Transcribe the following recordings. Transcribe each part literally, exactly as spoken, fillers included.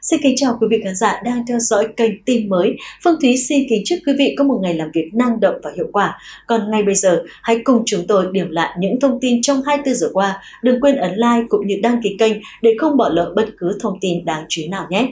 Xin kính chào quý vị khán giả đang theo dõi kênh tin mới. Phương Thúy xin kính chúc quý vị có một ngày làm việc năng động và hiệu quả. Còn ngay bây giờ, hãy cùng chúng tôi điểm lại những thông tin trong hai mươi tư giờ qua. Đừng quên ấn like cũng như đăng ký kênh để không bỏ lỡ bất cứ thông tin đáng chú ý nào nhé.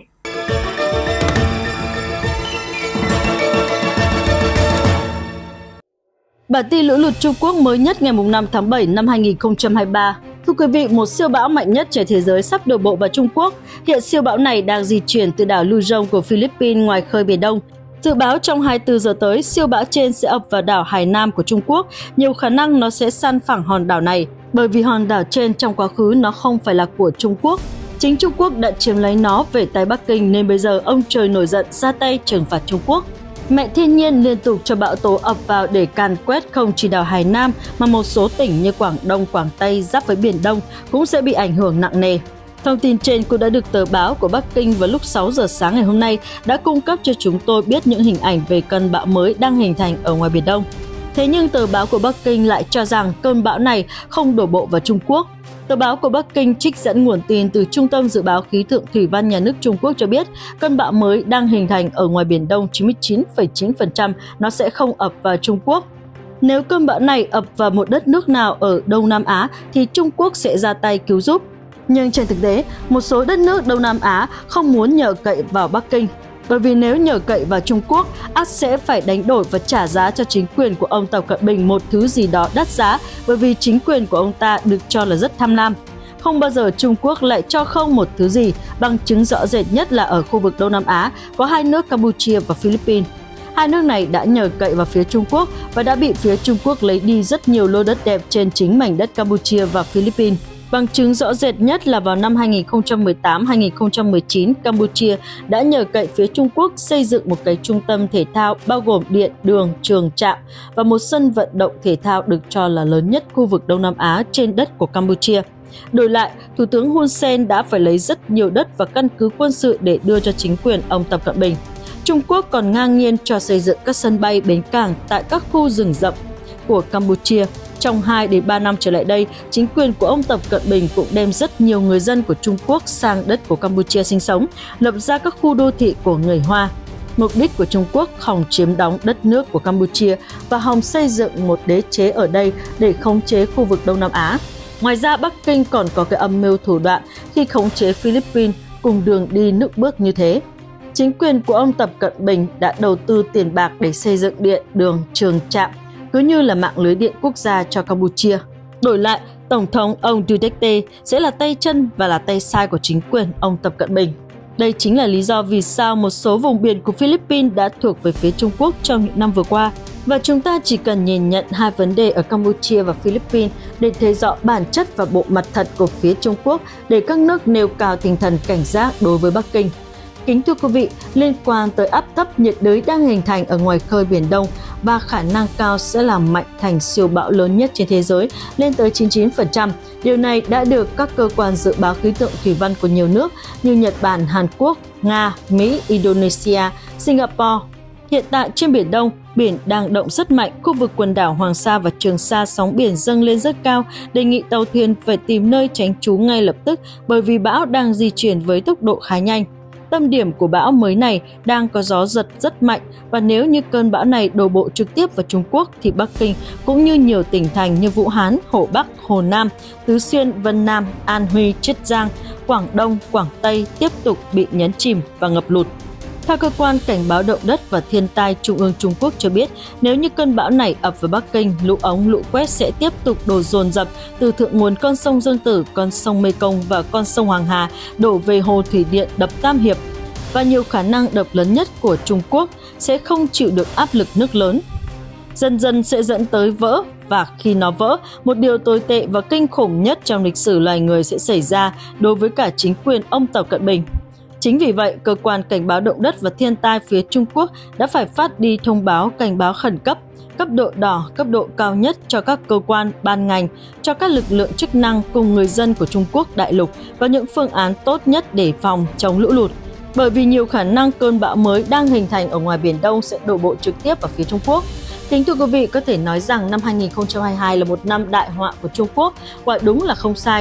Bản tin lũ lụt Trung Quốc mới nhất ngày năm tháng bảy năm hai nghìn không trăm hai mươi ba. Thưa quý vị, một siêu bão mạnh nhất trên thế giới sắp đổ bộ vào Trung Quốc. Hiện siêu bão này đang di chuyển từ đảo Luzon của Philippines ngoài khơi Biển Đông. Dự báo trong hai mươi tư giờ tới, siêu bão trên sẽ ập vào đảo Hải Nam của Trung Quốc. Nhiều khả năng nó sẽ san phẳng hòn đảo này, bởi vì hòn đảo trên trong quá khứ nó không phải là của Trung Quốc. Chính Trung Quốc đã chiếm lấy nó về tay Bắc Kinh nên bây giờ ông trời nổi giận ra tay trừng phạt Trung Quốc. Mẹ thiên nhiên liên tục cho bão tố ập vào để càn quét không chỉ đảo Hải Nam mà một số tỉnh như Quảng Đông, Quảng Tây giáp với Biển Đông cũng sẽ bị ảnh hưởng nặng nề. Thông tin trên cũng đã được tờ báo của Bắc Kinh vào lúc sáu giờ sáng ngày hôm nay đã cung cấp cho chúng tôi biết những hình ảnh về cơn bão mới đang hình thành ở ngoài Biển Đông. Thế nhưng tờ báo của Bắc Kinh lại cho rằng cơn bão này không đổ bộ vào Trung Quốc. Tờ báo của Bắc Kinh trích dẫn nguồn tin từ Trung tâm Dự báo Khí tượng Thủy văn Nhà nước Trung Quốc cho biết cơn bão mới đang hình thành ở ngoài Biển Đông chín mươi chín phẩy chín phần trăm nó sẽ không ập vào Trung Quốc. Nếu cơn bão này ập vào một đất nước nào ở Đông Nam Á thì Trung Quốc sẽ ra tay cứu giúp. Nhưng trên thực tế, một số đất nước Đông Nam Á không muốn nhờ cậy vào Bắc Kinh. Bởi vì nếu nhờ cậy vào Trung Quốc, ắt sẽ phải đánh đổi và trả giá cho chính quyền của ông Tập Cận Bình một thứ gì đó đắt giá, bởi vì chính quyền của ông ta được cho là rất tham lam. Không bao giờ Trung Quốc lại cho không một thứ gì, bằng chứng rõ rệt nhất là ở khu vực Đông Nam Á có hai nước Campuchia và Philippines. Hai nước này đã nhờ cậy vào phía Trung Quốc và đã bị phía Trung Quốc lấy đi rất nhiều lô đất đẹp trên chính mảnh đất Campuchia và Philippines. Bằng chứng rõ rệt nhất là vào năm hai nghìn không trăm mười tám hai nghìn không trăm mười chín, Campuchia đã nhờ cậy phía Trung Quốc xây dựng một cái trung tâm thể thao bao gồm điện, đường, trường, trạm và một sân vận động thể thao được cho là lớn nhất khu vực Đông Nam Á trên đất của Campuchia. Đổi lại, Thủ tướng Hun Sen đã phải lấy rất nhiều đất và căn cứ quân sự để đưa cho chính quyền ông Tập Cận Bình. Trung Quốc còn ngang nhiên cho xây dựng các sân bay, bến cảng tại các khu rừng rậm của Campuchia. Trong hai đến ba năm trở lại đây, chính quyền của ông Tập Cận Bình cũng đem rất nhiều người dân của Trung Quốc sang đất của Campuchia sinh sống, lập ra các khu đô thị của người Hoa. Mục đích của Trung Quốc hòng chiếm đóng đất nước của Campuchia và hòng xây dựng một đế chế ở đây để khống chế khu vực Đông Nam Á. Ngoài ra, Bắc Kinh còn có cái âm mưu thủ đoạn khi khống chế Philippines cùng đường đi nước bước như thế. Chính quyền của ông Tập Cận Bình đã đầu tư tiền bạc để xây dựng điện, đường, trường, trạm, cứ như là mạng lưới điện quốc gia cho Campuchia. Đổi lại, Tổng thống ông Duterte sẽ là tay chân và là tay sai của chính quyền ông Tập Cận Bình. Đây chính là lý do vì sao một số vùng biển của Philippines đã thuộc về phía Trung Quốc trong những năm vừa qua. Và chúng ta chỉ cần nhìn nhận hai vấn đề ở Campuchia và Philippines để thấy rõ bản chất và bộ mặt thật của phía Trung Quốc để các nước nêu cao tinh thần cảnh giác đối với Bắc Kinh. Kính thưa quý vị, liên quan tới áp thấp nhiệt đới đang hình thành ở ngoài khơi Biển Đông và khả năng cao sẽ làm mạnh thành siêu bão lớn nhất trên thế giới lên tới chín mươi chín phần trăm. Điều này đã được các cơ quan dự báo khí tượng thủy văn của nhiều nước như Nhật Bản, Hàn Quốc, Nga, Mỹ, Indonesia, Singapore. Hiện tại trên Biển Đông, biển đang động rất mạnh, khu vực quần đảo Hoàng Sa và Trường Sa sóng biển dâng lên rất cao, đề nghị tàu thuyền phải tìm nơi tránh trú ngay lập tức bởi vì bão đang di chuyển với tốc độ khá nhanh. Tâm điểm của bão mới này đang có gió giật rất mạnh và nếu như cơn bão này đổ bộ trực tiếp vào Trung Quốc thì Bắc Kinh cũng như nhiều tỉnh thành như Vũ Hán, Hồ Bắc, Hồ Nam, Tứ Xuyên, Vân Nam, An Huy, Chiết Giang, Quảng Đông, Quảng Tây tiếp tục bị nhấn chìm và ngập lụt. Theo Cơ quan Cảnh báo Động đất và Thiên tai Trung ương Trung Quốc cho biết, nếu như cơn bão này ập vào Bắc Kinh, lũ ống lũ quét sẽ tiếp tục đổ dồn dập từ thượng nguồn con sông Dương Tử, con sông Mekong và con sông Hoàng Hà đổ về hồ thủy điện đập Tam Hiệp. Và nhiều khả năng đập lớn nhất của Trung Quốc sẽ không chịu được áp lực nước lớn. Dần dần sẽ dẫn tới vỡ và khi nó vỡ, một điều tồi tệ và kinh khủng nhất trong lịch sử loài người sẽ xảy ra đối với cả chính quyền ông Tập Cận Bình. Chính vì vậy, Cơ quan Cảnh báo Động đất và Thiên tai phía Trung Quốc đã phải phát đi thông báo cảnh báo khẩn cấp, cấp độ đỏ, cấp độ cao nhất cho các cơ quan, ban ngành, cho các lực lượng chức năng cùng người dân của Trung Quốc đại lục và những phương án tốt nhất để phòng chống lũ lụt. Bởi vì nhiều khả năng cơn bão mới đang hình thành ở ngoài Biển Đông sẽ đổ bộ trực tiếp vào phía Trung Quốc. Kính thưa quý vị, có thể nói rằng năm hai nghìn không trăm hai mươi hai là một năm đại họa của Trung Quốc, quả đúng là không sai.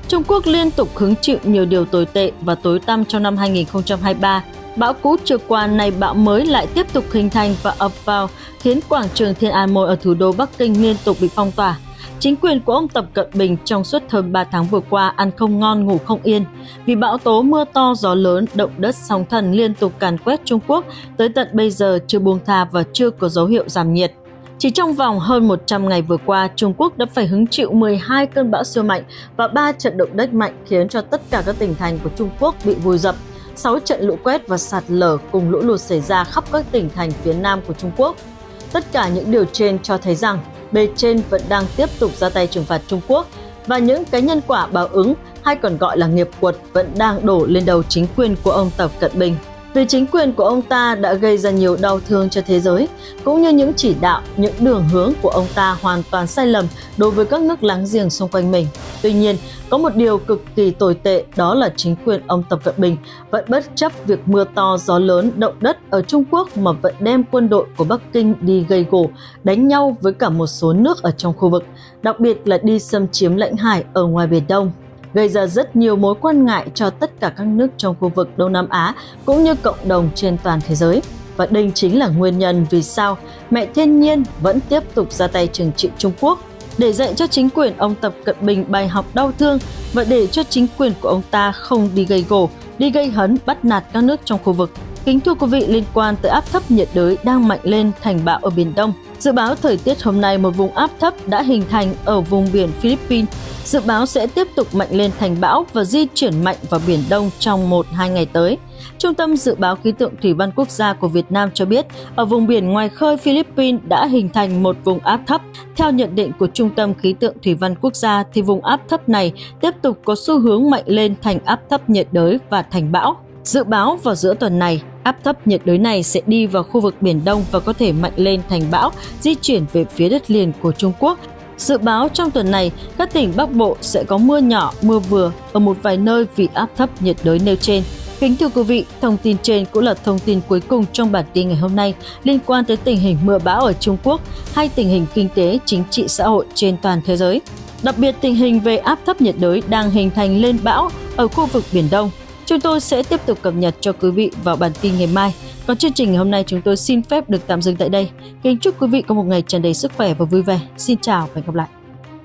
Trung Quốc liên tục hứng chịu nhiều điều tồi tệ và tối tăm trong năm hai nghìn không trăm hai mươi ba. Bão cũ chưa qua, nay bão mới lại tiếp tục hình thành và ập vào, khiến quảng trường Thiên An Môn ở thủ đô Bắc Kinh liên tục bị phong tỏa. Chính quyền của ông Tập Cận Bình trong suốt hơn ba tháng vừa qua ăn không ngon ngủ không yên vì bão tố, mưa to, gió lớn, động đất, sóng thần liên tục càn quét Trung Quốc, tới tận bây giờ chưa buông tha và chưa có dấu hiệu giảm nhiệt. Chỉ trong vòng hơn một trăm ngày vừa qua, Trung Quốc đã phải hứng chịu mười hai cơn bão siêu mạnh và ba trận động đất mạnh khiến cho tất cả các tỉnh thành của Trung Quốc bị vùi dập. sáu trận lũ quét và sạt lở cùng lũ lụt xảy ra khắp các tỉnh thành phía Nam của Trung Quốc. Tất cả những điều trên cho thấy rằng bề trên vẫn đang tiếp tục ra tay trừng phạt Trung Quốc và những cái nhân quả báo ứng hay còn gọi là nghiệp quật vẫn đang đổ lên đầu chính quyền của ông Tập Cận Bình. Vì chính quyền của ông ta đã gây ra nhiều đau thương cho thế giới, cũng như những chỉ đạo, những đường hướng của ông ta hoàn toàn sai lầm đối với các nước láng giềng xung quanh mình. Tuy nhiên, có một điều cực kỳ tồi tệ, đó là chính quyền ông Tập Cận Bình vẫn bất chấp việc mưa to, gió lớn, động đất ở Trung Quốc mà vẫn đem quân đội của Bắc Kinh đi gây gổ, đánh nhau với cả một số nước ở trong khu vực, đặc biệt là đi xâm chiếm lãnh hải ở ngoài Biển Đông, gây ra rất nhiều mối quan ngại cho tất cả các nước trong khu vực Đông Nam Á cũng như cộng đồng trên toàn thế giới. Và đây chính là nguyên nhân vì sao mẹ thiên nhiên vẫn tiếp tục ra tay trừng trị Trung Quốc, để dạy cho chính quyền ông Tập Cận Bình bài học đau thương và để cho chính quyền của ông ta không đi gây gổ, đi gây hấn, bắt nạt các nước trong khu vực. Kính thưa quý vị, liên quan tới áp thấp nhiệt đới đang mạnh lên thành bão ở Biển Đông. Dự báo thời tiết hôm nay, một vùng áp thấp đã hình thành ở vùng biển Philippines. Dự báo sẽ tiếp tục mạnh lên thành bão và di chuyển mạnh vào Biển Đông trong một đến hai ngày tới. Trung tâm Dự báo Khí tượng Thủy văn Quốc gia của Việt Nam cho biết, ở vùng biển ngoài khơi Philippines đã hình thành một vùng áp thấp. Theo nhận định của Trung tâm Khí tượng Thủy văn Quốc gia, thì vùng áp thấp này tiếp tục có xu hướng mạnh lên thành áp thấp nhiệt đới và thành bão. Dự báo vào giữa tuần này, áp thấp nhiệt đới này sẽ đi vào khu vực Biển Đông và có thể mạnh lên thành bão, di chuyển về phía đất liền của Trung Quốc. Dự báo trong tuần này, các tỉnh Bắc Bộ sẽ có mưa nhỏ, mưa vừa ở một vài nơi vì áp thấp nhiệt đới nêu trên. Kính thưa quý vị, thông tin trên cũng là thông tin cuối cùng trong bản tin ngày hôm nay liên quan tới tình hình mưa bão ở Trung Quốc hay tình hình kinh tế, chính trị, xã hội trên toàn thế giới. Đặc biệt tình hình về áp thấp nhiệt đới đang hình thành lên bão ở khu vực Biển Đông. Chúng tôi sẽ tiếp tục cập nhật cho quý vị vào bản tin ngày mai. Còn chương trình ngày hôm nay chúng tôi xin phép được tạm dừng tại đây. Kính chúc quý vị có một ngày tràn đầy sức khỏe và vui vẻ. Xin chào và hẹn gặp lại.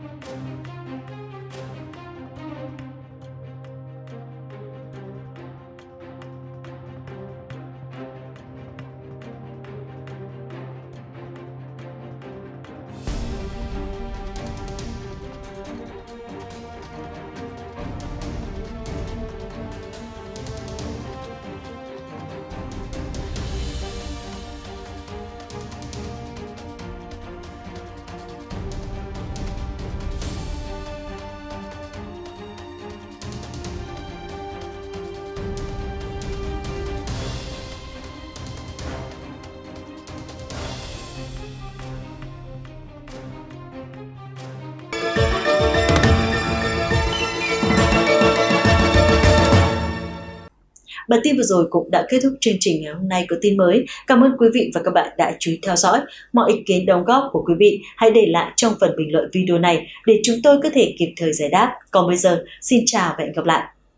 Bản tin vừa rồi cũng đã kết thúc chương trình ngày hôm nay của tin mới. Cảm ơn quý vị và các bạn đã chú ý theo dõi. Mọi ý kiến đóng góp của quý vị hãy để lại trong phần bình luận video này để chúng tôi có thể kịp thời giải đáp. Còn bây giờ, xin chào và hẹn gặp lại.